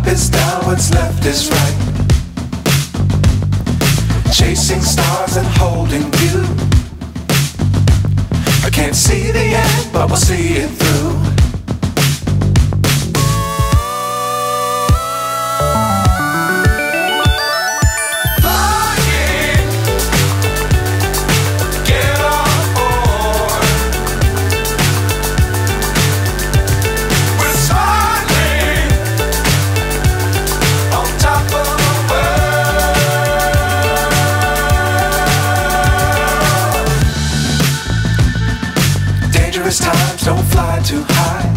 is down, what's left is right. Chasing stars and holding you. I can't see the end, but we'll see it through. Dangerous times, don't fly too high.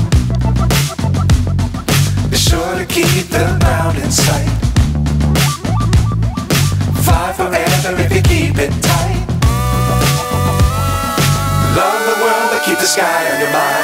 Be sure to keep the ground in sight. Fly forever if you keep it tight. Love the world, but keep the sky on your mind.